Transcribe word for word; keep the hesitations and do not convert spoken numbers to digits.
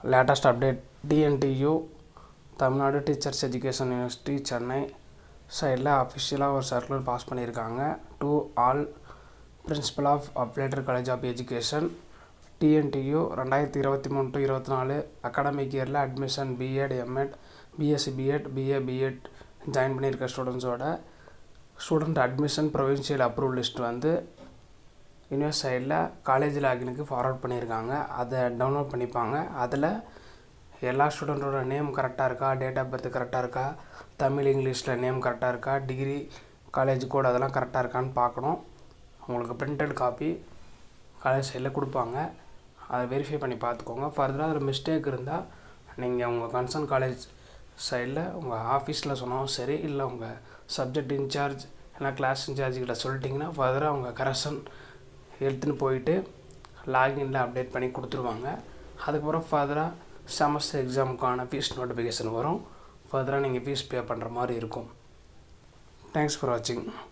Latest update TNTU Tamil Nadu teachers education university Chennai சைடில் அஃபிஷியலாக ஒரு சர்க்குலர் பாஸ் பண்ணியிருக்காங்க. To all principal of affiliated college of education TNTU ரெண்டாயிரத்தி இருபத்தி மூணு டு இருபத்தி நாலு அகாடமிக் இயரில் admission BEd MEd BSc BEd BA BEd join பண்ணியிருக்க ஸ்டூடெண்ட்ஸோட student admission provincial approval list வந்து யூனிவர்ஸ் சைடில் காலேஜ் லாகினுக்கு ஃபார்வர்ட் பண்ணியிருக்காங்க. அதை டவுன்லோட் பண்ணிப்பாங்க. அதில் எல்லா ஸ்டூடெண்ட்டோட நேம் கரெக்டாக இருக்கா, டேட் ஆஃப் பர்த் கரெக்டாக இருக்கா, தமிழ் இங்கிலீஷில் நேம் கரெக்டாக இருக்கா, டிகிரி காலேஜ் கோட் அதெல்லாம் கரெக்டாக இருக்கான்னு பார்க்கணும். உங்களுக்கு பிரிண்டட் காப்பி காலேஜ் சைடில் கொடுப்பாங்க. அதை வெரிஃபை பண்ணி பார்த்துக்கோங்க. ஃபர்தராக அதில் மிஸ்டேக் இருந்தால் நீங்கள் உங்கள் கன்சர்ன் காலேஜ் சைடில் உங்கள் ஆஃபீஸில் சொன்னாலும் சரி, இல்லை உங்கள் சப்ஜெக்ட் இன்சார்ஜ் இல்லை கிளாஸ் இன்சார்ஜ்கிட்ட சொல்லிட்டிங்கன்னா ஃபர்தராக உங்கள் கரெக்ஷன் எடுத்துன்னு போயிட்டு லாகின்ல அப்டேட் பண்ணி கொடுத்துருவாங்க. அதுக்கப்புறம் ஃபர்தராக செமஸ்டர் எக்ஸாமுக்கான ஃபீஸ் நோட்டிஃபிகேஷன் வரும். ஃபர்தராக நீங்கள் ஃபீஸ் பே பண்ணுற மாதிரி இருக்கும். தேங்க்ஸ் ஃபார் வாட்சிங்.